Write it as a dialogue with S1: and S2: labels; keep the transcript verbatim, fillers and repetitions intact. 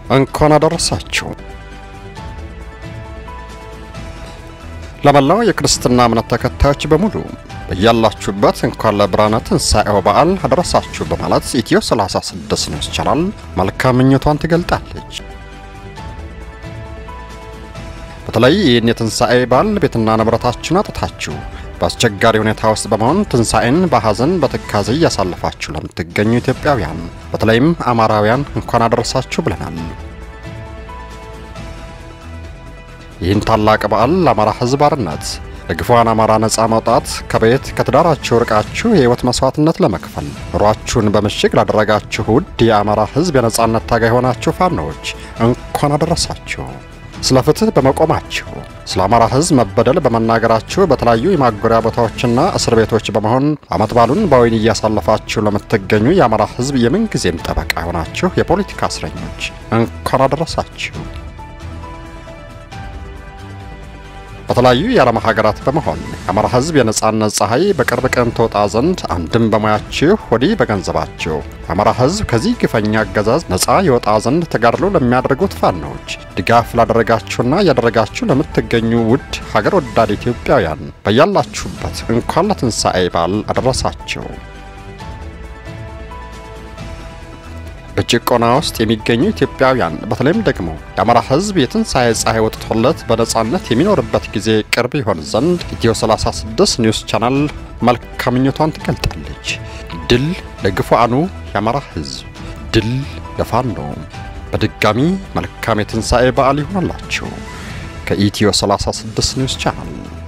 S1: እንኳን አደረሳችሁ። ለመላው የክርስትና እምነት ተከታዮች በሙሉ በያላችሁበት እንኳን ለብርሃነ ትንሣኤው በዓል አደረሳችሁ በማለት ኢትዮ ሰላሳ ስድስት ኒውስ ቻናል መልካም ምኞቷን ትገልጣለች። በተለይ ይህን የትንሣኤ በዓል ቤትና ንብረታችሁን አጥታችሁ በአስቸጋሪ ሁኔታ ውስጥ በመሆን ትንሣኤን በሐዘን በትካዜ እያሳለፋችሁ ለምትገኙ ኢትዮጵያውያን በተለይም አማራውያን እንኳን አደረሳችሁ ብለናል። ይህን ታላቅ በዓል ለአማራ ሕዝብ አርነት ለግፏን አማራ ነፃ መውጣት ከቤት ከትዳራችሁ ርቃችሁ የህይወት መስዋዕትነት ለመክፈል ኑሯችሁን በምሽግ ላደረጋችሁ ውድ የአማራ ሕዝብ የነጻነት ታጋይ ሆናችሁ ፋኖች እንኳን አደረሳችሁ። ስለ ፍትህ በመቆማችሁ ስለ አማራ ሕዝብ መበደል በመናገራችሁ በተለያዩ የማጎሪያ ቦታዎችና እስር ቤቶች በመሆን ዓመት በዓሉን በወይን እያሳለፋችሁ ለምትገኙ የአማራ ሕዝብ የምንጊዜም ጠበቃ ሆናችሁ የፖለቲካ እስረኞች እንኳን አደረሳችሁ። በተለያዩ የዓለም ሀገራት በመሆን የአማራ ሕዝብ የነጻነት ፀሐይ በቅርብ ቀን ተወጣ ዘንድ አንድም በሙያችሁ ወዲህ በገንዘባችሁ የአማራ ሕዝብ ከዚህ ግፈኛ አገዛዝ ነጻ ይወጣ ዘንድ ተጋድሎ ለሚያደርጉት ፋኖች ድጋፍ ላደረጋችሁና ያደረጋችሁ ለምትገኙ ውድ ሀገር ወዳድ ኢትዮጵያውያን በያላችሁበት እንኳን ለትንሣኤ በዓል አደረሳችሁ። በጭቆና ውስጥ የሚገኙ ኢትዮጵያውያን በተለይም ደግሞ የአማራ ሕዝብ የትንሣኤ ፀሐይ ወጥቶለት በነጻነት የሚኖርበት ጊዜ ቅርብ ይሆን ዘንድ ኢትዮ ሰላሳ ስድስት ኒውስ ቻናል መልካም ምኞቷን ትገልጣለች። ድል ለግፉአኑ የአማራ ሕዝብ፣ ድል ለፋኖ። በድጋሚ መልካም የትንሣኤ በዓል ይሆንላችሁ ከኢትዮ ሰላሳ ስድስት ኒውስ ቻናል።